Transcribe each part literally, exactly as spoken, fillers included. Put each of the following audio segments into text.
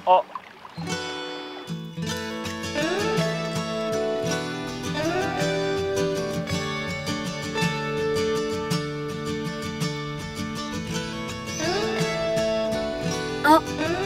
あ、 あ、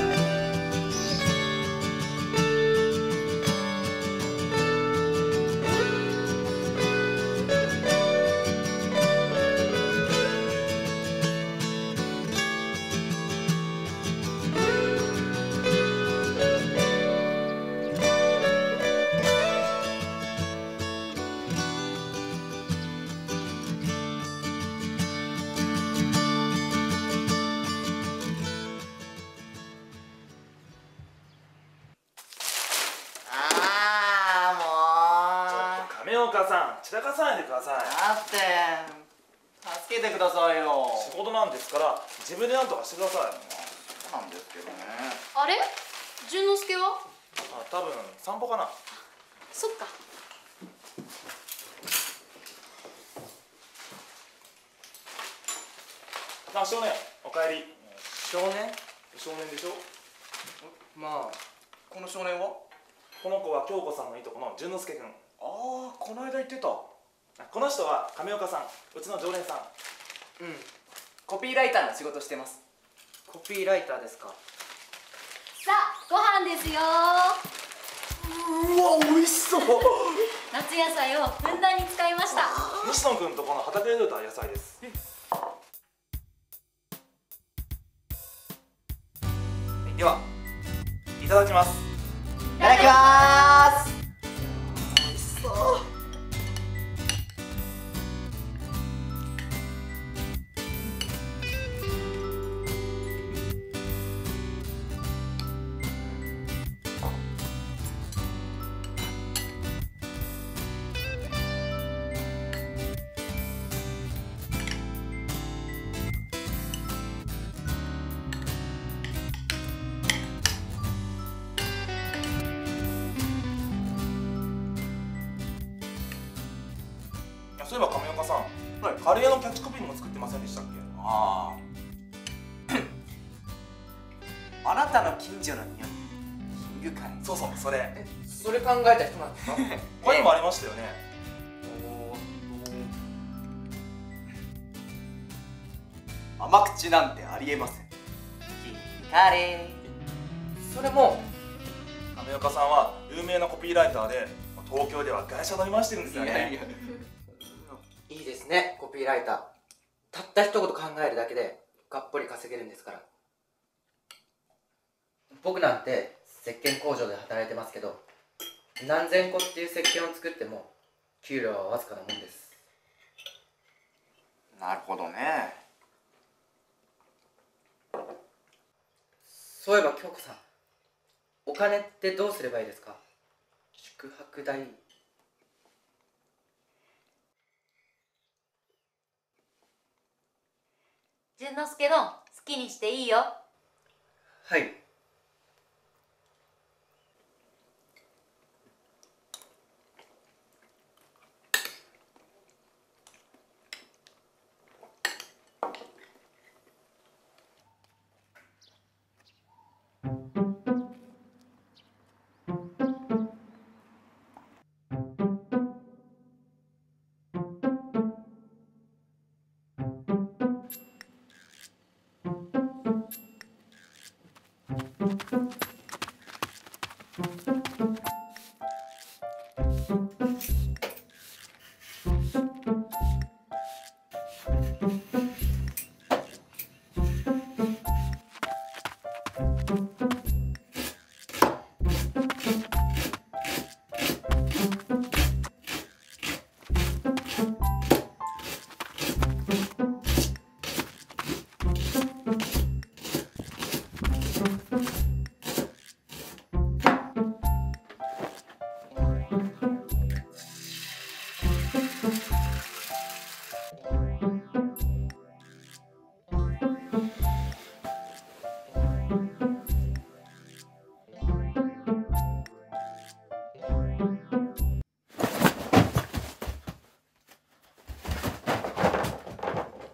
あーもう亀岡さん、散らかさないでください。 だって助けてくださいよ。 仕事なんですから自分で何とかしてください。 そうなんですけどね。 あれ淳之介は？ あ、多分散歩かな。 そっか。 あ、少年、おかえり。 少年？ 少年でしょ。 まあこの少年は？ この子は京子さんのいとこの淳之介君。 ああ、この間言ってた。 あ、この人は亀岡さん、うちの常連さん。 うん、コピーライターの仕事してます。コピーライターですか。 さあ、ご飯ですよ。 うわ、美味しそう。 夏野菜をふんだんに使いました。 西野君とこの畑で採れた野菜です。では、いただきます。 いただきます。 美味しそう。 そういえば亀岡さん、 はい、 カレーのキャッチコピーも作ってませんでしたっけ？ ああ。あなたの近所の匂い、ヒングカレー。 そうそう、それ。 え、それ考えた人なんですか？ 他にもありましたよね。 甘口なんてありえません。ヒングカレー。 それも亀岡さんは有名なコピーライターで東京では会社乗り回してるんですよね。 いやいや。 いいですね、コピーライター。たった一言考えるだけでがっぽり稼げるんですから。僕なんて石鹸工場で働いてますけど、何千個っていう石鹸を作っても給料はわずかなもんです。 なるほどね。 そういえば京子さん、お金ってどうすればいいですか？宿泊代。 淳之介の好きにしていいよ。 はい。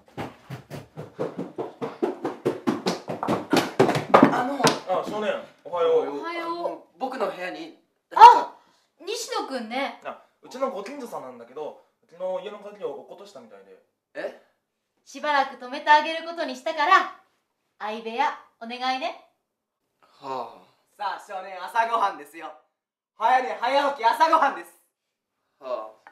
あ、少年、おははよう。 おはよう。 僕の部屋にあ、西野くんね。 あ、うちのご近所さんなんだけど、うちの家の鍵を落っことしたみたいで。 えしばらく泊めてあげることにしたから、相部屋お願いね。 はさあ少年、朝ごはんですよ。早寝早起き朝ごはんです。 あはあ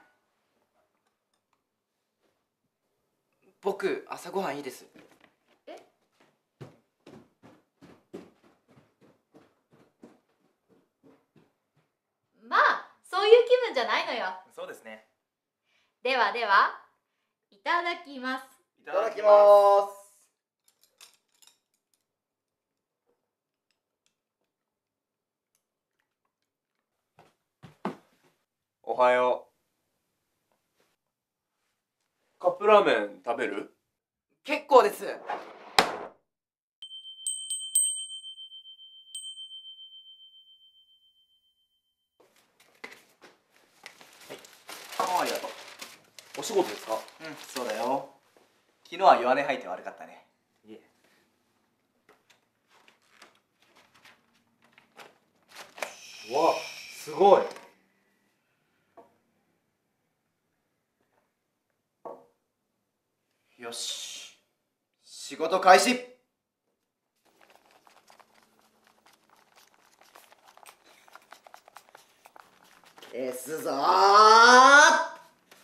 僕朝ごはんいいです。 まあそういう気分じゃないのよ。 そうですね。 ではでは、いただきます。 いいただきます。 おはよう。カップラーメン食べる？ 結構です。 ああ、ありがとう。 お仕事ですか？ うん、そうだよ。昨日は弱音吐いて悪かったね。 いえ。わあ、すごい。 よし、仕事開始。消すぞー。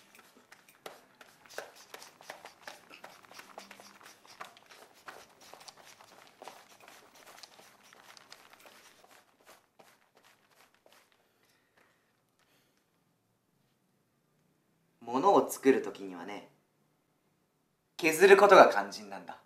物を作るときにはね、削ることが肝心なんだ。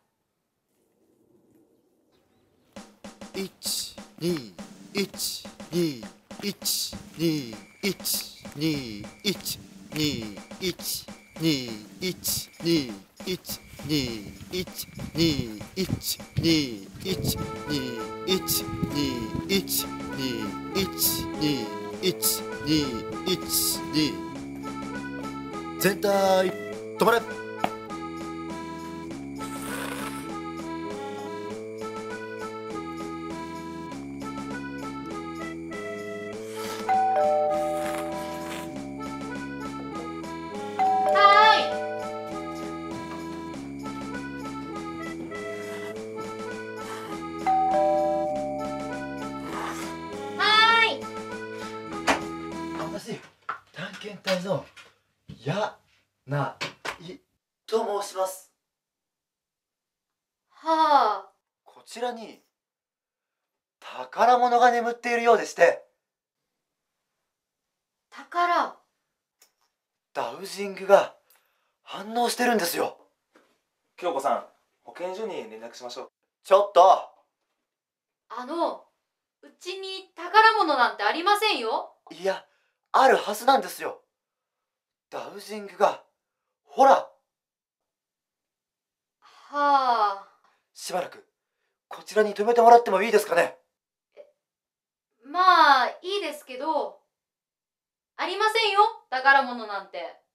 いちにいちにいちにいちにいちにいちにいちにいちにいちにいちにいちにいちにいちにいちにいちにいちに全体止まれ。私、探検隊のやないと申します。 はあ。 こちらに宝物が眠っているようでして、 宝。 ダウジングが反応してるんですよ。 京子さん、保健所に連絡しましょう。 ちょっと。 あの、うちに宝物なんてありませんよ。 いや、あるはずなんですよ。ダウジングが、ほら。 はあ。 しばらくこちらに泊めてもらってもいいですかね。 まあいいですけど、ありませんよ、宝物なんて。